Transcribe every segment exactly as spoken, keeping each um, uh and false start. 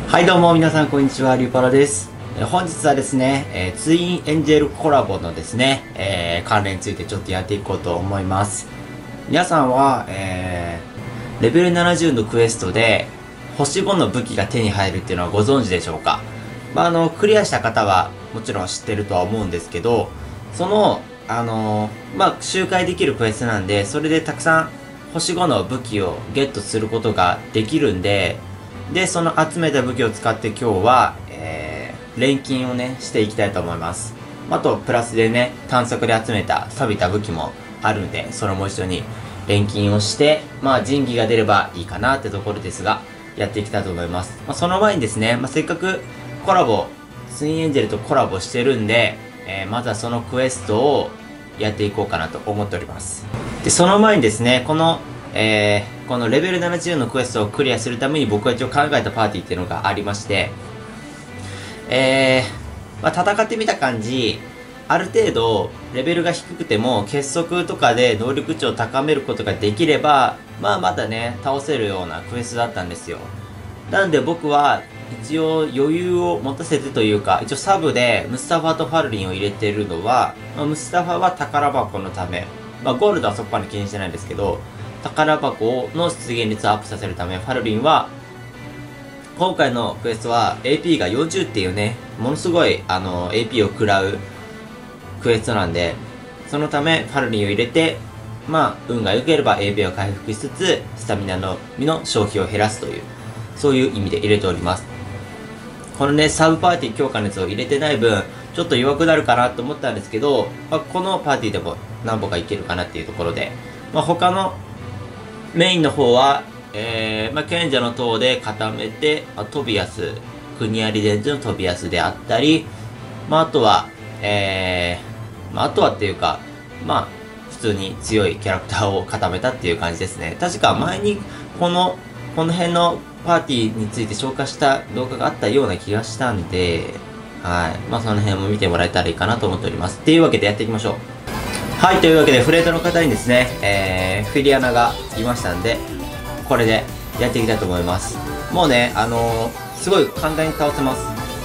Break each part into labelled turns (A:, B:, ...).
A: はいどうも皆さんこんにちは、リュウパラです。えー本日はですね、えーツインエンジェルコラボのですね、えー関連についてちょっとやっていこうと思います。皆さんは、えーレベルななじゅうのクエストで星ごの武器が手に入るっていうのはご存知でしょうか？まあ、あの、クリアした方はもちろん知ってるとは思うんですけど、その、あのーまあ、周回できるクエストなんで、それでたくさん星ごの武器をゲットすることができるんで、で、その集めた武器を使って今日は、えー、錬金をね、していきたいと思います。あと、プラスでね、探索で集めた錆びた武器もあるんで、それも一緒に錬金をして、まあ、神器が出ればいいかなってところですが、やっていきたいと思います。まあ、その前にですね、まあ、せっかくコラボ、ツインエンジェルとコラボしてるんで、えー、まずはそのクエストをやっていこうかなと思っております。で、その前にですね、この、えー、このレベルななじゅうのクエストをクリアするために僕は一応考えたパーティーっていうのがありまして、えー、まあ、戦ってみた感じ、ある程度レベルが低くても結束とかで能力値を高めることができれば、まあまだね、倒せるようなクエストだったんですよ。なんで僕は一応余裕を持たせてというか、一応サブでムスタファとファルリンを入れてるのは、まあ、ムスタファは宝箱のため、まあゴールドはそこまで気にしてないんですけど、宝箱の出現率をアップさせるため、ファルリンは、今回のクエストは エーピー がよんじゅうっていうね、ものすごい、あの、エーピー を食らうクエストなんで、そのため、ファルリンを入れて、まあ、運が良ければ エーピー を回復しつつ、スタミナの身の消費を減らすという、そういう意味で入れております。このね、サブパーティー強化のやつを入れてない分、ちょっと弱くなるかなと思ったんですけど、まあ、このパーティーでも何本かいけるかなっていうところで、まあ、他のメインの方は、えー、まあ、賢者の塔で固めて、まあ、トビアス、クニアリデンジのトビアスであったり、まあ、あとは、えー、まあ、あとはっていうか、まあ、普通に強いキャラクターを固めたっていう感じですね。確か前に、この、この辺のパーティーについて紹介した動画があったような気がしたんで、はい。まあ、その辺も見てもらえたらいいかなと思っております。っていうわけでやっていきましょう。はい、というわけで、フレートの方にですね、えー、フィリアナがいましたんで、これでやっていきたいと思います。もうね、あのー、すごい簡単に倒せます。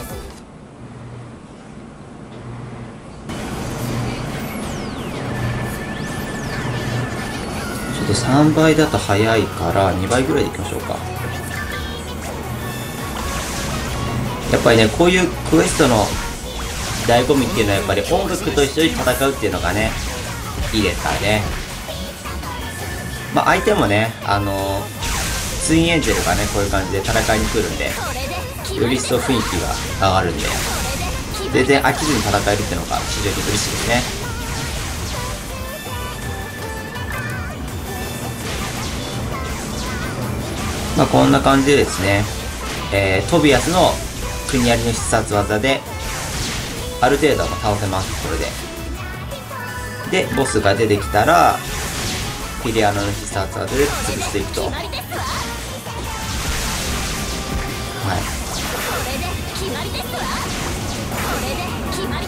A: ちょっとさんばいだと早いからにばいぐらいでいきましょうか。やっぱりね、こういうクエストの醍醐味っていうのはやっぱり音楽と一緒に戦うっていうのがね、いいですからね。まあ相手もね、あのー、ツインエンジェルがね、こういう感じで戦いに来るんで、より一層雰囲気が上がるんで、全然飽きずに戦えるっていうのが非常に嬉しいですね。まあこんな感じでですね、えー、トビアスの国槍の必殺技で、ある程度は倒せます、これで。で、ボスが出てきたら、フィリアナの必殺技で潰していくと。はい。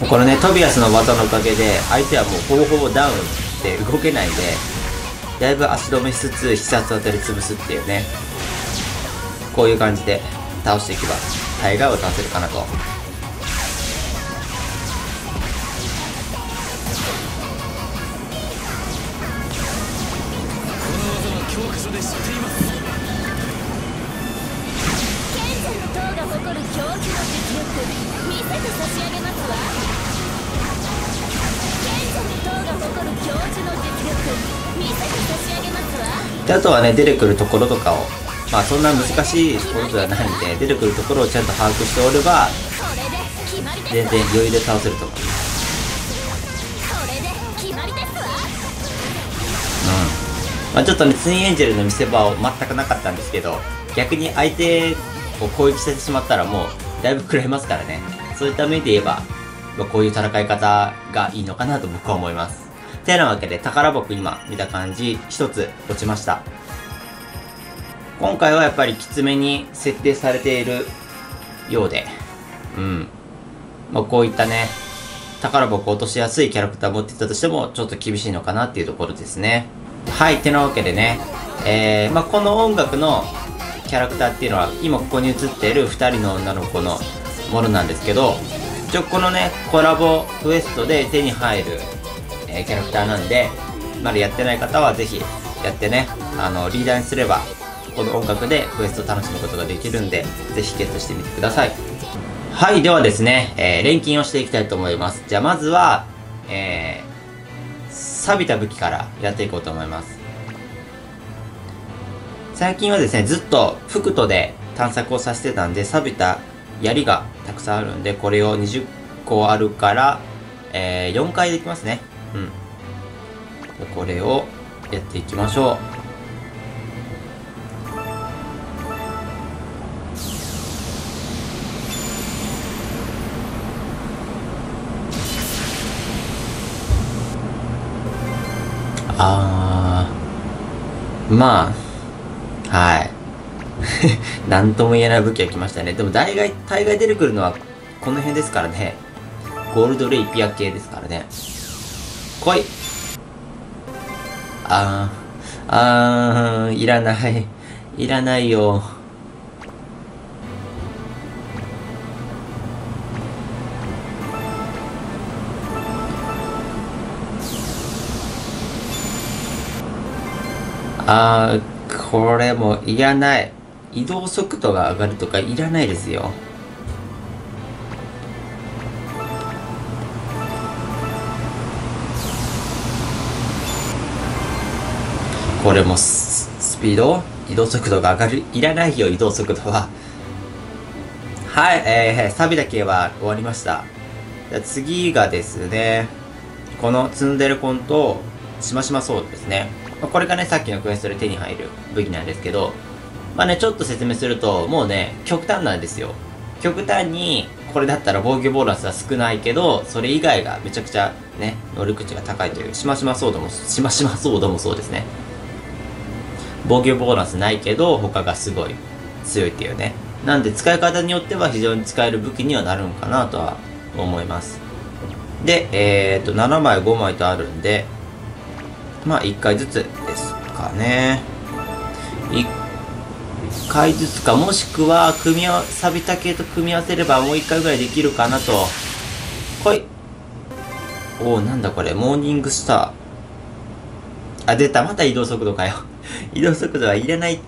A: これね、トビアスの技のおかげで、相手はもうほぼほぼダウンして動けないんで、だいぶ足止めしつつ必殺技で潰すっていうね。こういう感じで倒していけば、大概を倒せるかなと。で、あとはね、出てくるところとかを、まあそんな難しいことではないんで、出てくるところをちゃんと把握しておれば、全然余裕で倒せると思います。うん。まあちょっとね、ツインエンジェルの見せ場を全くなかったんですけど、逆に相手を攻撃してしまったらもう、だいぶ食らいますからね。そういった面で言えば、まあ、こういう戦い方がいいのかなと僕は思います。てなわけで、宝箱今見た感じ、一つ落ちました。今回はやっぱりきつめに設定されているようで、うん。まあ、こういったね、宝箱落としやすいキャラクターを持っていたとしても、ちょっと厳しいのかなっていうところですね。はい、てなわけでね、えー、まあ、この音楽のキャラクターっていうのは、今ここに映っているふたりの女の子のものなんですけど、一応このね、コラボクエストで手に入る、えー、キャラクターなんで、まだやってない方はぜひやってね、あの、リーダーにすれば、この音楽でクエストを楽しむことができるんで、ぜひゲットしてみてください。はい、ではですね、えー、錬金をしていきたいと思います。じゃあまずは、えー、錆びた武器からやっていこうと思います。最近はですね、ずっと服とで探索をさせてたんで、錆びた槍がたくさんあるんで、これをにじゅっこあるから、えー、よんかいできますね。うん。これをやっていきましょう。あー、まあ、はい。なんとも言えない武器が来ましたね。でも大概、大概出てくるのはこの辺ですからね。ゴールドレイピア系ですからね。来い。あー、あー、いらない。いらないよ。あー、これもいらない。移動速度が上がるとかいらないですよ。これもス、スピード移動速度が上がる。いらないよ、移動速度は。はい、えー、錆びた系は終わりました。じゃあ次がですね、このツンデレコンとしましまソードですね。これがね、さっきのクエストで手に入る武器なんですけど、まあね、ちょっと説明すると、もうね、極端なんですよ。極端に、これだったら防御ボーナスは少ないけど、それ以外がめちゃくちゃね、能力値が高いという、しましまソードも、しましまソードもそうですね。防御ボーナスないけど、他がすごい強いっていうね。なんで、使い方によっては非常に使える武器にはなるんかなとは思います。で、えーと、ななまい、ごまいとあるんで、まあ、いっかいずつですかね。いっかいずつか、もしくは、組み合わ、錆びた系と組み合わせればもういっかいぐらいできるかなと。来い。おお、なんだこれ、モーニングスター。あ、出た、また移動速度かよ。移動速度はいらないって。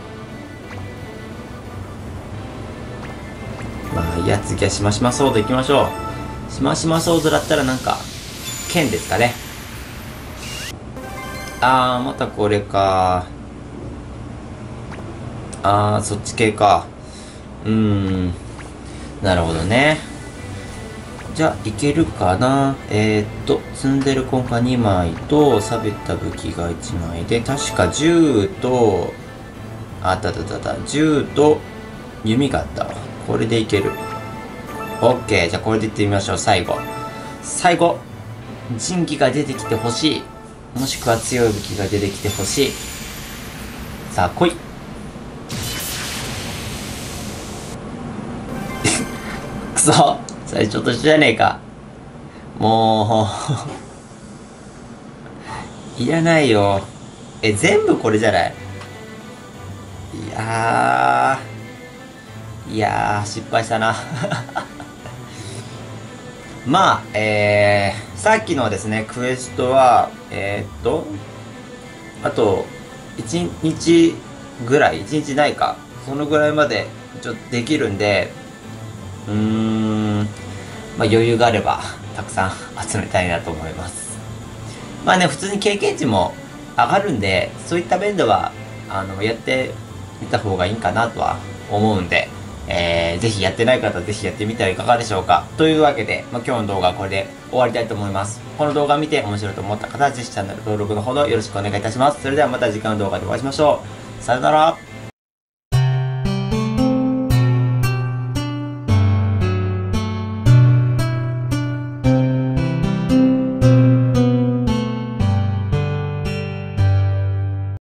A: まあ、いや、次はしましまソード行きましょう。しましまソードだったらなんか、剣ですかね。あー、またこれか。あー、そっち系か。うーん。なるほどね。じゃあ、いけるかな。えー、っと、積んでるコンがにまいと、錆びた武器がいちまいで、確か銃と、あったあったあった、銃と弓があったわ。これでいける。オッケー。じゃあ、これでいってみましょう。最後。最後。神器が出てきてほしい。もしくは強い武器が出てきてほしい。さあ、来い。くそ。それちょっとじゃねえか。もう、いらないよ。え、全部これじゃない？いやー、いやー、失敗したな。まあ、えー、さっきのですね、クエストは、えー、っと、あと、いちにちぐらい、いちにちないか。そのぐらいまで、ちょっとできるんで、うーん、まあ余裕があれば、たくさん集めたいなと思います。まあね、普通に経験値も上がるんで、そういった面では、あの、やってみた方がいいかなとは思うんで、えー、ぜひやってない方はぜひやってみてはいかがでしょうか。というわけで、まあ、今日の動画はこれで終わりたいと思います。この動画を見て面白いと思った方はぜひチャンネル登録のほどよろしくお願いいたします。それではまた次回の動画でお会いしましょう。さよなら。